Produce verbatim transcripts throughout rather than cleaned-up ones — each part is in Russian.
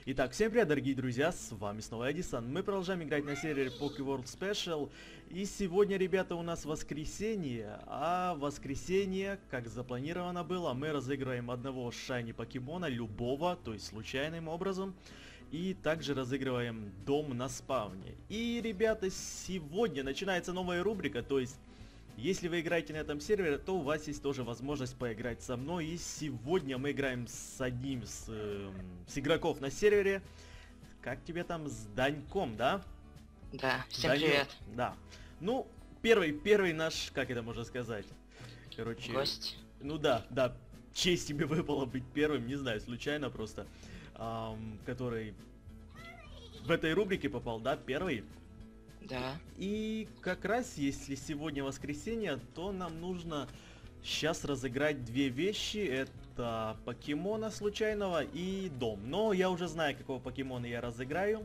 Итак, всем привет, дорогие друзья, с вами снова Эдисон. Мы продолжаем играть на сервере PokeWorld Special. И сегодня, ребята, у нас воскресенье. А воскресенье, как запланировано было, мы разыгрываем одного шайни покемона, любого, то есть случайным образом. И также разыгрываем дом на спавне. И, ребята, сегодня начинается новая рубрика, то есть... Если вы играете на этом сервере, то у вас есть тоже возможность поиграть со мной. И сегодня мы играем с одним с, э, с игроков на сервере. Как тебе там, с Даньком, да? Да, всем Данек, привет. Да. Ну, первый, первый наш, как это можно сказать? Короче... Гость. Ну да, да. Честь тебе выпало быть первым, не знаю, случайно просто. Эм, который в этой рубрике попал, да, первый. Да. И как раз, если сегодня воскресенье, то нам нужно сейчас разыграть две вещи. Это покемона случайного и дом. Но я уже знаю, какого покемона я разыграю.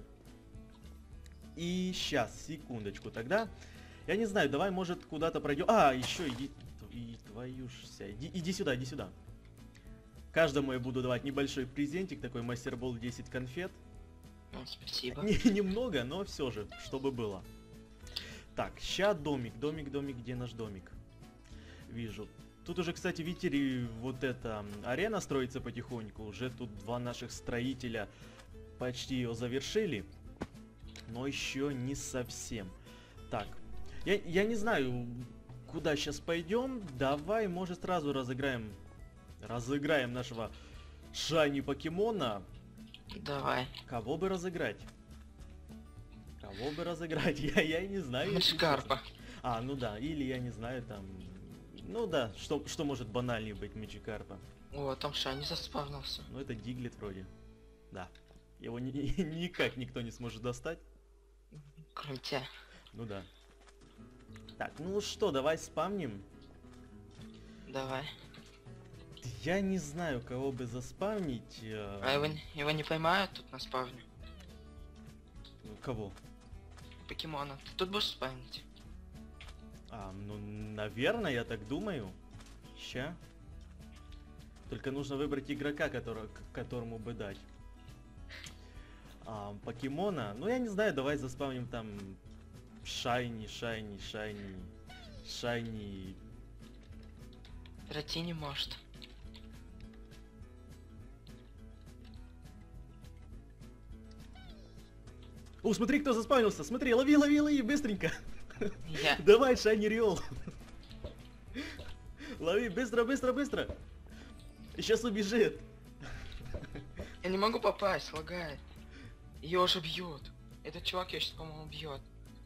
И сейчас, секундочку тогда. Я не знаю, давай, может, куда-то пройдем. А, еще иди, и твою ж ся. Иди, иди сюда, иди сюда. Каждому я буду давать небольшой презентик, такой мастербол десять конфет. Ну, спасибо. Не, немного, но все же, чтобы было. Так, ща домик, домик, домик, где наш домик? Вижу. Тут уже, кстати, видите ли, вот эта арена строится потихоньку. Уже тут два наших строителя почти ее завершили. Но еще не совсем. Так, я, я не знаю, куда сейчас пойдем. Давай, может, сразу разыграем, разыграем нашего шайни покемона. Давай. Кого бы разыграть? Кого бы разыграть? Я, я и не знаю. Мечкарпа. А, ну да, или я не знаю, там... Ну да, что, что может банальнее быть Мечикарпа? О, там шайни заспавнился. Ну это Диглет вроде. Да. Его ни, никак никто не сможет достать. Кроме тебя. Ну да. Так, ну что, давай спамним. Давай. Я не знаю, кого бы заспавнить. Э... А его, его не поймают тут на спавне? Кого? Покемона. Ты тут будешь спавнить? А, ну, наверное, я так думаю. Ща. Только нужно выбрать игрока, который, которому бы дать. А, покемона. Ну, я не знаю, давай заспавним там Шайни, Шайни, Шайни, Шайни. Ратини может. О, смотри, кто заспавнился. Смотри, лови, лови, лови, быстренько. Я. Давай, Шайни Риол. Лови, быстро, быстро, быстро. Сейчас убежит. Я не могу попасть, лагает. Ее уже бьют. Этот чувак ее сейчас, по-моему, бьет.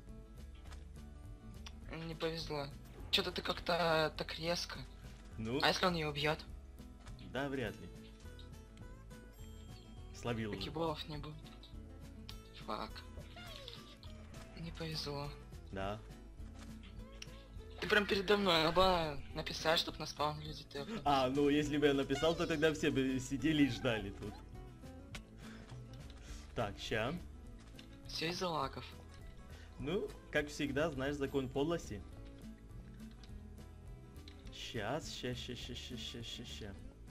Не повезло. Что-то ты как-то так резко. Ну, А если он ее убьет? да, вряд ли. Словил уже. Покеболов не будет. Фак. Не повезло. Да. Ты прям передо мной, надо написать, чтоб на спаун люди тэпнули. А, ну если бы я написал, то тогда все бы сидели и ждали тут. Так, ща. Все из-за лаков. Ну, как всегда, знаешь закон подлости. Сейчас, ща, ща, ща, ща, ща, ща, ща.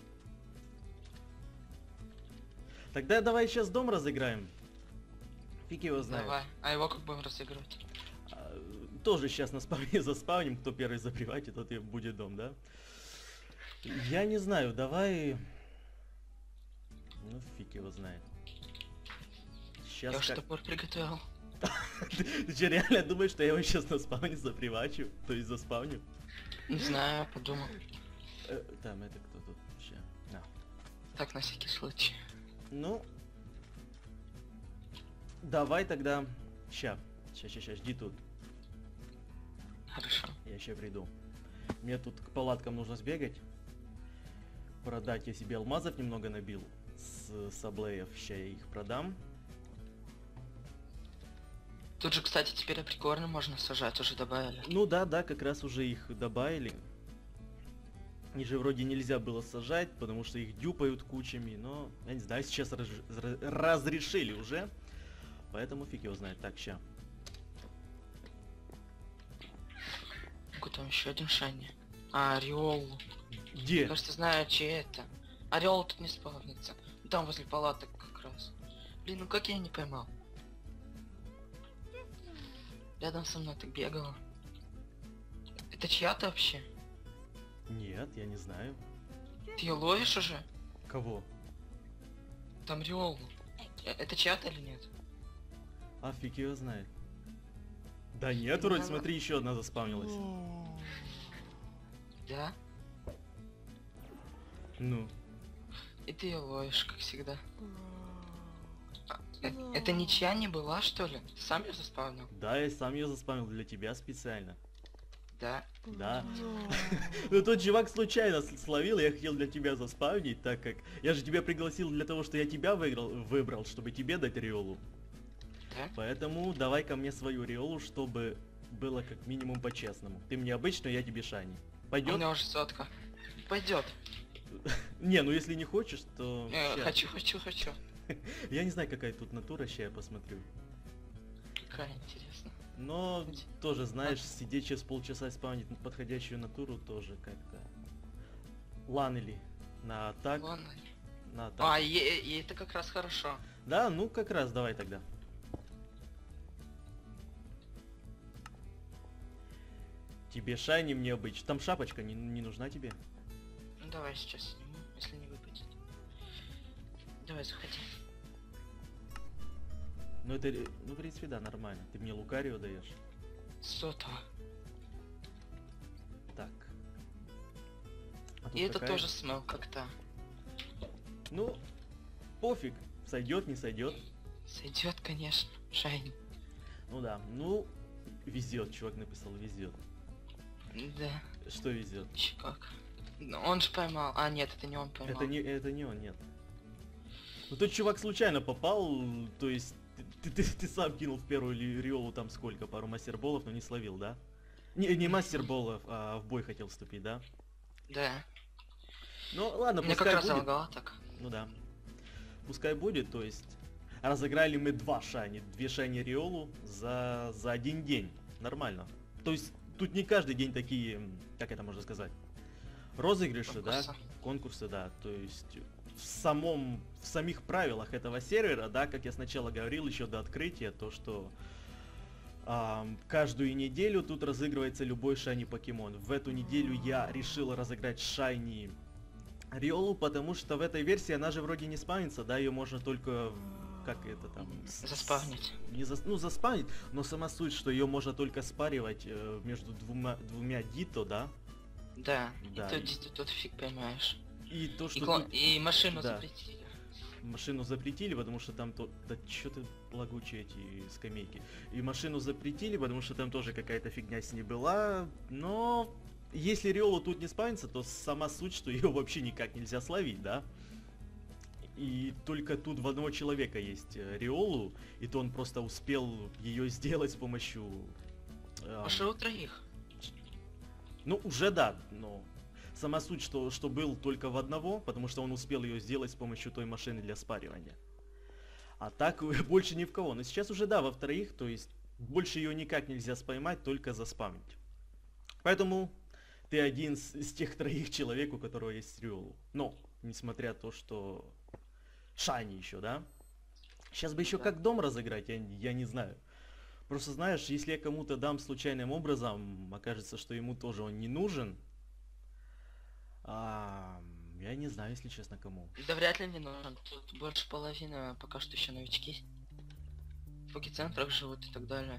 Тогда давай сейчас дом разыграем. Фиг его знает. Давай. А его как будем разыгрывать? А, тоже сейчас на спавне заспавним, кто первый заприватит, тот и будет дом, да? Я не знаю, давай... Ну, фиг его знает. Сейчас Я уж как... топор приготовил. Ты, ты что, реально думаешь, что я его сейчас на спавне запривачу? То есть заспавню? Не знаю, подумал. Э, там, это кто тут? Ща. На. Так, на всякий случай. Ну... Давай тогда... Ща. Ща, ща, ща, жди тут. Хорошо. Я ща приду. Мне тут к палаткам нужно сбегать. Продать, я себе алмазов немного набил. С саблеев. Ща я их продам. Тут же, кстати, теперь априкорны можно сажать, уже добавили. Ну да, да, как раз уже их добавили. Их же вроде нельзя было сажать, потому что их дюпают кучами, но, я не знаю, сейчас раз разрешили уже. Поэтому фиг его знает. Так, ща. Какой там еще один шайни? А, Ореол. Где? Кажется, знаю, чей это. Ореол тут не спавнится. Там возле палаток как раз. Блин, ну как я не поймал? Рядом со мной так бегала. Это чья-то вообще? Нет, я не знаю. Ты ее ловишь уже? Кого? Там Риолу. Э, Это чья-то или нет? А фиг его знает. Да нет, вроде, Да. смотри, еще одна заспавнилась. Да? Ну, И ты ее ловишь, как всегда. А, э- это ничья не была, что ли? Ты сам ее заспавнил? да, я сам ее заспавнил для тебя специально. Да. Да. Ну тот чувак случайно с- словил, я хотел для тебя заспавнить, так как я же тебя пригласил для того, что я тебя выиграл, выбрал, чтобы тебе дать Риолу. Да? Поэтому давай ко мне свою Риолу, чтобы было как минимум по-честному. Ты мне обычную, я тебе Шани. У Пойдет? меня уже сотка. Пойдет. Не, ну если не хочешь, то... Э, щас. хочу, хочу, хочу. Я не знаю, какая тут натура, ща я посмотрю. Какая интересно. Но тоже, знаешь, сидеть через полчаса спавнить подходящую натуру тоже как-то... Ланели на атак, Ладно. на атак. А, и, и это как раз хорошо. Да, ну как раз, давай тогда. Тебе шайни, мне обычно. Там шапочка не, не нужна тебе. Ну давай сейчас сниму, если не выпадет. Давай, заходи. Ну это, ре- ну в принципе да, нормально. Ты мне Лукарио даешь. Сотого. Так. А тут И это какая? тоже смел как-то. Ну, пофиг. Сойдет, не сойдет. Сойдет, конечно. Шайн. Ну да, ну везет, чувак написал, везет. Да. Что везет? Еще как. Ну, он же поймал. А, нет, это не он поймал. Это не, это не он, нет. Ну тот чувак случайно попал, то есть ты, ты, ты сам кинул в первую ли- риолу там сколько, пару мастерболов, но не словил, да? Не, не мастерболов, а в бой хотел вступить, да? Да. Ну ладно, Мне как пускай раз будет. залагало так. Ну да. Пускай будет, то есть разыграли мы два шайни, две шайни риолу за, за один день. Нормально. То есть тут не каждый день такие, м, как это можно сказать, розыгрыши, да, Конкурсы. конкурсы, да. То есть в самом, в самих правилах этого сервера, да, как я сначала говорил еще до открытия, то что ам, каждую неделю тут разыгрывается любой шайни покемон. В эту неделю я решил разыграть шайни Риолу, потому что в этой версии она же вроде не спавнится, да, ее можно только, как это там... с- Заспавнить. Не зас- ну, заспавнить, но сама суть, что ее можно только спаривать э, между двумя, двумя дито, да, Да. Да, И тут, и- и тут фиг поймаешь. и то, что И, клон- тут и машину да. запретили. машину запретили, потому что там то... Да чё ты лагучие эти скамейки. И машину запретили, потому что там тоже какая-то фигня с ней была, но... Если Риолу тут не спавнится, то сама суть, что ее вообще никак нельзя словить, да? И только тут в одного человека есть э, Риолу, и то он просто успел ее сделать с помощью... эм, Уже у троих. Ну, уже да, но сама суть, что, что был только в одного, потому что он успел ее сделать с помощью той машины для спаривания. А так больше ни в кого. Но сейчас уже да, во вторых, то есть больше ее никак нельзя споймать, только заспамить. Поэтому ты один из, из тех троих человек, у которого есть Риолу. Но, несмотря на то, что Шайни еще, да? Сейчас бы еще Да. как дом разыграть, я, я не знаю. Просто знаешь, если я кому-то дам случайным образом, окажется, что ему тоже он не нужен. А, я не знаю, если честно, кому. Да вряд ли не нужен. Тут больше половины пока что еще новички. В покецентрах живут и так далее.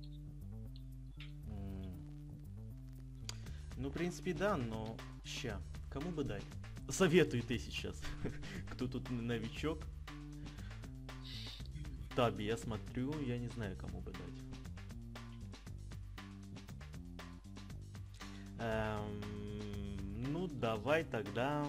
М. Ну, в принципе, да, но ща, кому бы дать? Советуй ты сейчас. Кто тут новичок? Таби, я смотрю, я не знаю, кому бы дать. Эм, ну, давай тогда...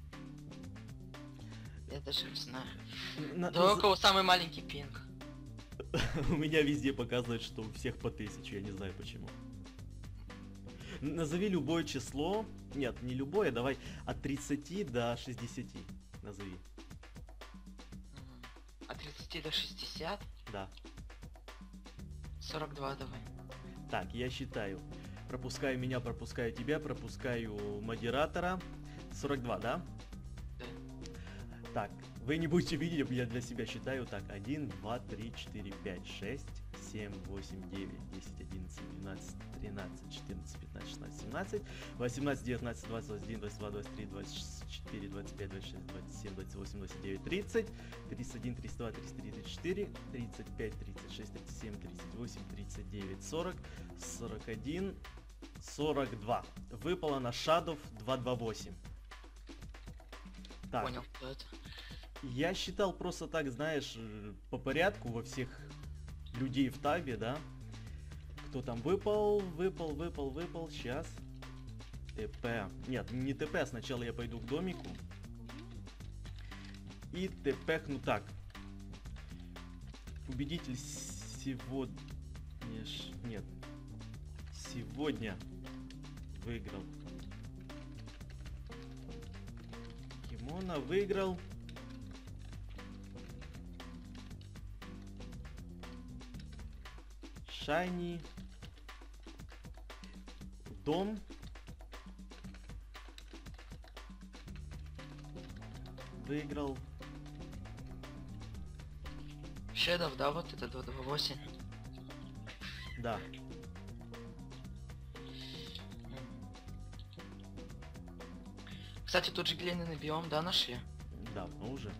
Я даже не знаю. На- Да у наз- кого самый маленький пинг? У меня везде показывает, что у всех по тысяче, я не знаю почему. Н- Назови любое число. Нет, не любое, давай от тридцати до шестидесяти. Назови. Мгм. От тридцати до шестидесяти? Да. сорок два давай. Так, я считаю. Пропускаю меня, пропускаю тебя, пропускаю модератора. сорок два, да? Да. Так, Вы не будете видеть, я для себя считаю так. один, два, три, четыре, пять, шесть, семь, восемь, девять, десять, одиннадцать, двенадцать, тринадцать, четырнадцать, пятнадцать, шестнадцать, семнадцать, восемнадцать, девятнадцать, двадцать, двадцать один, двадцать два, двадцать три, двадцать четыре, двадцать пять, двадцать шесть, двадцать семь, двадцать восемь, двадцать девять, тридцать, тридцать один, тридцать два, тридцать три, тридцать четыре, тридцать пять, тридцать шесть, тридцать семь, тридцать восемь, тридцать девять, сорок, сорок один, сорок два. Выпало на Shadow два два восемь. Так. Понял, кто это. Я считал просто так, знаешь, по порядку во всех людей в табе, да? Кто там выпал, выпал, выпал, выпал, сейчас. ТП. Нет, не ТП, сначала я пойду к домику. И ТПхну так. Победитель сегодня... Нет. Сегодня выиграл. Кимона выиграл. Шайни. Дом. Выиграл. Shadow, да, вот это два два восемь. Да. Кстати, тут же глиняный биом, да, нашли? Давно уже.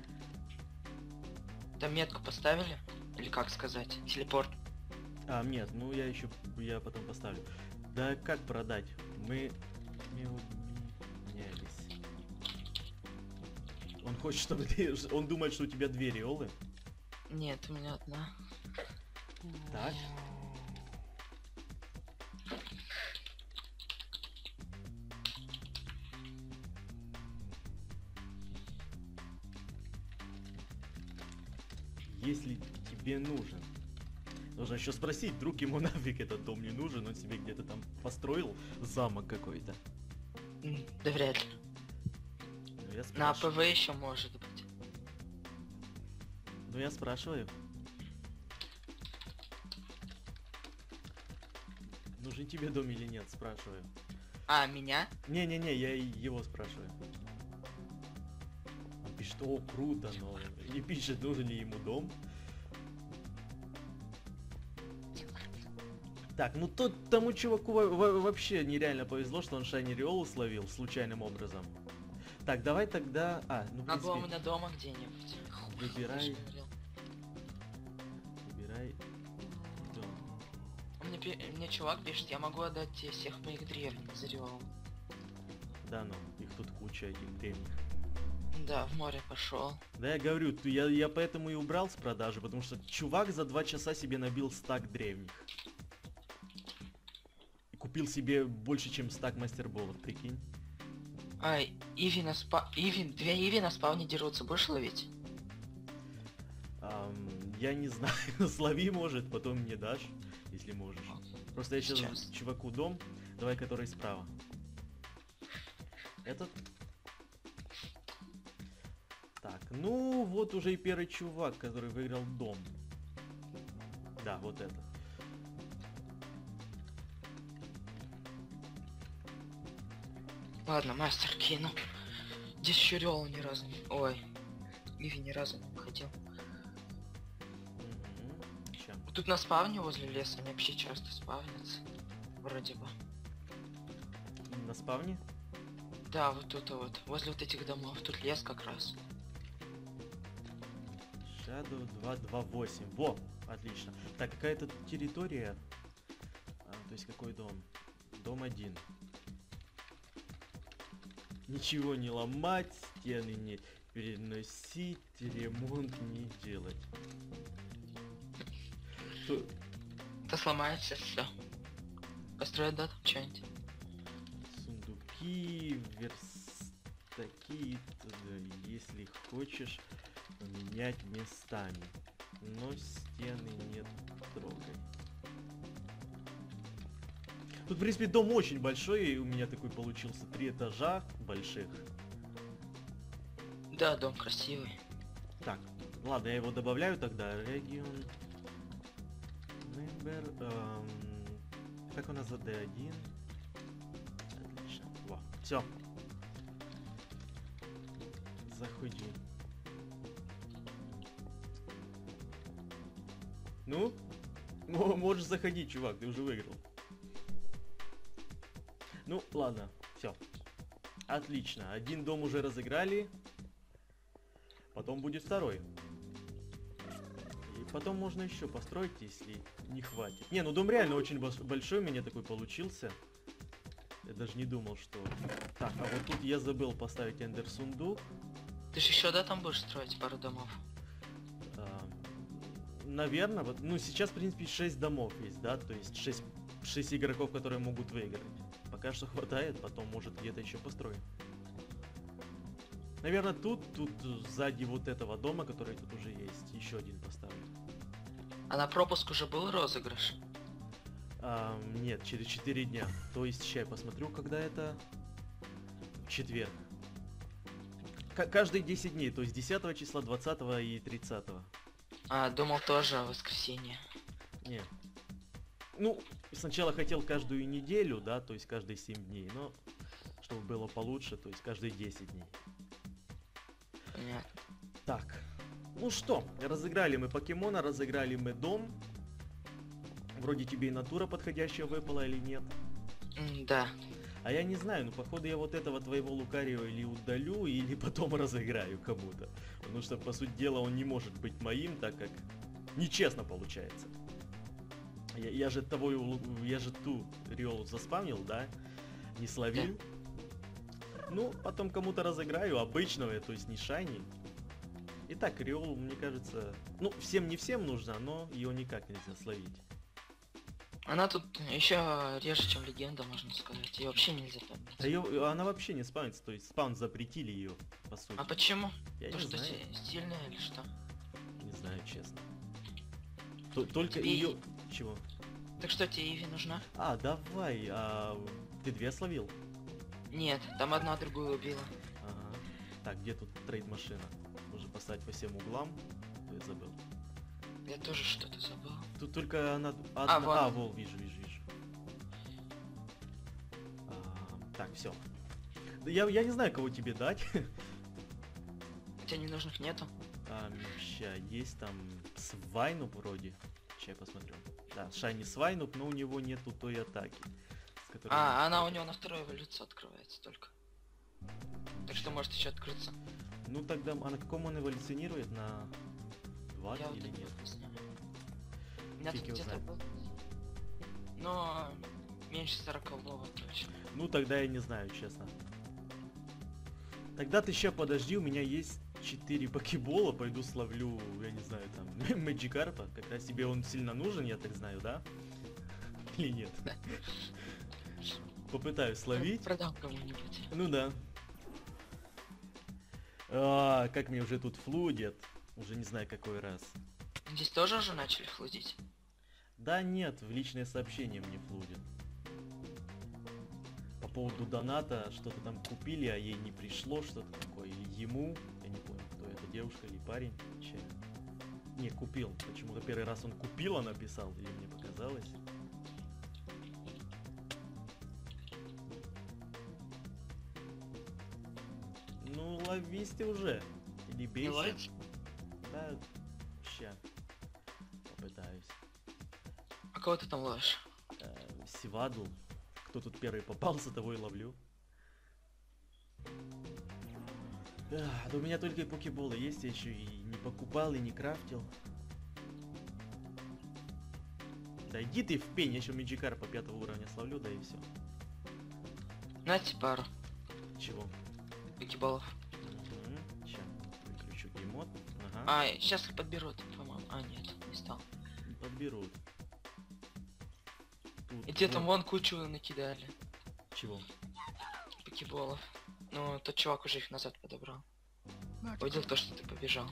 Там метку поставили? Или как сказать? Телепорт. А, нет, ну я еще, я потом поставлю. Да как продать? Мы не менялись. Он хочет, чтобы ты... Он думает, что у тебя две риолы. Нет, у меня одна. Так. Если тебе нужен. Нужно еще спросить, вдруг ему нафиг этот дом не нужен, он себе где-то там построил замок какой-то. М, Да вряд ли. Ну, я На спрашиваю. АПВ еще может быть. Ну я спрашиваю. Нужен тебе дом или нет, спрашиваю. А, меня? Не-не-не, я и его спрашиваю. Он пишет, о, круто, но не пишет, нужен ли ему дом. Так, ну тот тому чуваку во- во- вообще нереально повезло, что он Шайни Риолу словил случайным образом. Так, давай тогда... А, ну, в Надо было у принципе, меня дома где-нибудь. Выбирай. Я же говорил. выбирай дом. Мне, пи- мне чувак пишет, я могу отдать тебе всех моих древних за Риол. Да ну, их тут куча этих древних. Да, в море пошел. Да я говорю, ту- я, я поэтому и убрал с продажи, потому что чувак за два часа себе набил стак древних. И купил себе больше, чем стак мастерболов, прикинь. Ай, Иви на спа... Иви... Две Иви на спавне дерутся, будешь ловить? Ам, я не знаю, слови, может, потом мне дашь, если можешь. Просто я сейчас Сейчас. чуваку дом, давай который справа. Этот? Так, ну вот уже и первый чувак, который выиграл дом. Да, вот это. Ладно, мастер кину. Здесь еще Риол ни разу не... Ой, Иви ни разу не уходил. Мгм. Ща. Тут на спавне возле леса они вообще часто спавнятся. Вроде бы. На спавне? Да, вот тут вот. Возле вот этих домов. Тут лес как раз. Shadow два два восемь. Во, отлично. Так, какая-то территория. А, то есть какой дом? Дом один. Ничего не ломать, стены не переносить, ремонт не делать. Ту- Это сломается все. Построят, да, там что-нибудь? Сундуки, верстаки и т.д. Если хочешь поменять местами. Но стены не трогай. Тут, в принципе, дом очень большой, и у меня такой получился. Три этажа больших. Да, дом красивый. Так, ладно, я его добавляю тогда. Регион. Member. эм, Как у нас за ди один? Отлично. Во, все. Заходи. Ну? Мо- Можешь заходить, чувак, ты уже выиграл. Ну, ладно, все. Отлично. Один дом уже разыграли. Потом будет второй. И потом можно еще построить, если не хватит. Не, ну дом реально очень бос- большой у меня такой получился. Я даже не думал, что... Так, а вот тут я забыл поставить эндер сундук. Ты же еще, да, там будешь строить пару домов? Наверное, вот, ну сейчас, в принципе, шесть домов есть, да, то есть шесть, шесть игроков, которые могут выиграть. Пока что хватает, потом может где-то еще построим. Наверное, тут, тут сзади вот этого дома, который тут уже есть, еще один поставлю. А на пропуск уже был розыгрыш? А, нет, через четыре дня. То есть, сейчас я посмотрю, когда это... В четверг. К- каждые десять дней, то есть десятого числа, двадцатого и тридцатого. А, думал тоже воскресенье. Не. Ну, сначала хотел каждую неделю, да, то есть каждые семь дней, но чтобы было получше, то есть каждые десять дней. Понятно. Так, ну что, разыграли мы покемона, разыграли мы дом. Вроде тебе и натура подходящая выпала или нет. М, да. А я не знаю, ну походу я вот этого твоего Лукарио или удалю, или потом разыграю кому-то. Потому что, по сути дела, он не может быть моим, так как нечестно получается. Я, я же того, Лу- я же ту Риолу заспамнил, да? Не словил. Ну, потом кому-то разыграю обычного, то есть не шайни. Итак, Риолу, мне кажется, ну, всем не всем нужна, но ее никак нельзя словить. Она тут еще реже, чем легенда, можно сказать. Ее вообще нельзя помнить. А её- она вообще не спавнится, то есть спаун запретили ее, по сути. А почему? Я Потому не что знаю, си- стильная или что? не знаю, честно. То- Только Тебе ее... и- Чего? Так что тебе Иви нужна? А, давай, а, ты две словил? Нет, там одна другую убила. Ага. Так, где тут трейд-машина? Нужно поставить по всем углам. Я забыл. Я тоже что-то забыл. Тут только она... Одна... А, вон. А, вол, вижу, вижу, вижу. А, так, все. Я, я не знаю, кого тебе дать. У тебя ненужных нету? А, ща, есть там Свайнуп вроде. Ща я посмотрю. Да, Шайни Свайнуп, но у него нету той атаки. С которой А, он- она у него на второй эволюции открывается только. Так что может еще открыться. Ну тогда, а на каком он эволюционирует? На два Я вот или это нет? не знаю. У меня Фиг тут его где-то знает. был. Но меньше сорокового точно. Ну тогда я не знаю, честно. Тогда ты ща подожди, у меня есть четыре покебола, пойду словлю, я не знаю, там, Мэджикарпа. Как раз тебе он сильно нужен, я так знаю, да? Или нет? Попытаюсь словить. Продам кому-нибудь. Ну да. А, как мне уже тут флудят. Уже не знаю какой раз. Здесь тоже уже начали флудить? Да нет, в личные сообщения мне флудят. По поводу доната, что-то там купили, а ей не пришло, что-то такое. Или ему, я не понял, кто это, девушка или парень. Че? Не, купил. Почему-то первый раз он купил, а написал, или мне показалось. Ну, ловись ты уже. Или Не бейся. ловится? Да, ща. Попытаюсь. А кого ты там ловишь? Э, Сивадл. Кто тут первый попался, того и ловлю. Да, да у меня только и покеболы есть, я еще и не покупал, и не крафтил. Да иди ты в пень, я еще Мэджикарпа пятого уровня словлю, да и все. Нате пару Чего? покеболов. Сейчас, выключу геймод. Ага, А, сейчас их подберут, по-моему. А, нет, не стал. подберут. Тут И те там вот- вон кучу накидали Чего? покеболов. Ну, тот чувак уже их назад подобрал. Увидел то, что ты побежал.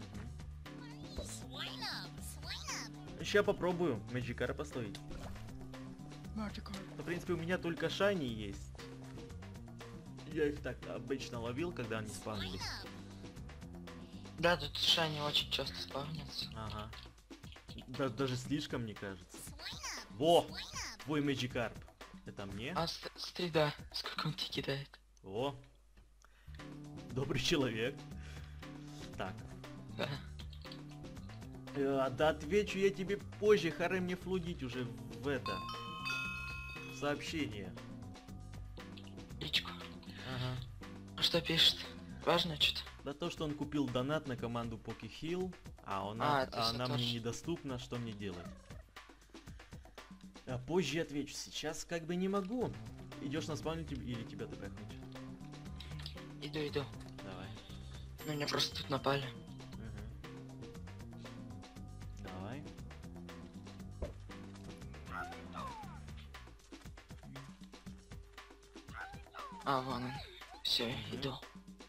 Сейчас попробую Мэджикарпа словить. Ну, в принципе, у меня только шайни есть. Я их так обычно ловил, когда они спавнились. Да, тут шайни очень часто спавнятся. Ага. Да, даже слишком, мне кажется. Во! Твой Мэджикарп. Это мне? А, с- смотри, да, сколько он тебе кидает. О! Добрый человек. Так. Да. Э, да отвечу я тебе позже, харе мне флудить уже в это. В сообщение. Личку. Ага. А что пишет? Важно что-то? Да то, что он купил донат на команду PokeHeal, а она, А, это а всё она мне тоже. недоступна, что мне делать? А позже отвечу, сейчас как бы не могу. Идешь на спавн или тебя тпхнуть? Иду, иду. Давай. Ну, меня просто тут напали. Мгм. Давай. А, вон он. Все, Мгм. иду.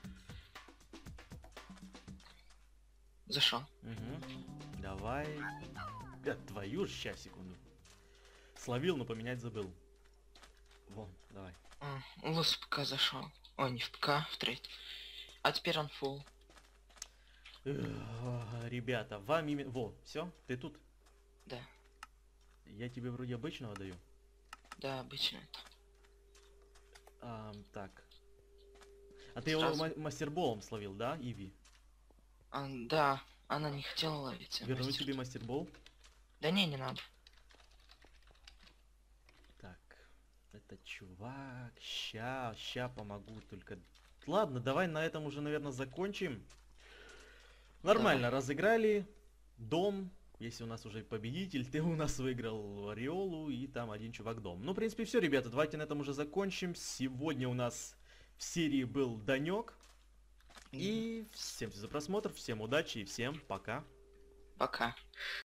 Зашел. Угу. Давай. Э, твою ж, ща, секунду. Словил, но поменять забыл. Вон, давай. А, Лус в ПК зашел. Ой, не в ПК, в трейд. А теперь он фул. Эх, ребята, вам именно... Во, все, ты тут? Да, Я тебе вроде обычного даю. да, обычно это. Ам, так. А ты его Сразу. ма- мастерболом словил, да, Иви? А, да, она не хотела ловить. а Верну мастер- тебе мастербол. Да не, не надо. Так, это чувак. Ща, ща помогу, только... Ладно, давай на этом уже, наверное, закончим. Нормально, разыграли. Дом. Если у нас уже победитель, ты у нас выиграл Ореолу и там один чувак дом. Ну, в принципе, все, ребята, давайте на этом уже закончим. Сегодня у нас в серии был Данек. И всем за просмотр, всем удачи и всем пока. Пока.